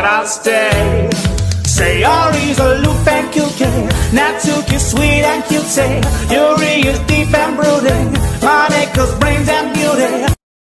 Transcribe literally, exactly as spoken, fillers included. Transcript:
I'll stay. Say you're resolute and cute, Natsuki sweet and cute. Say Yuri is deep and brooding, Monika's brains and beauty.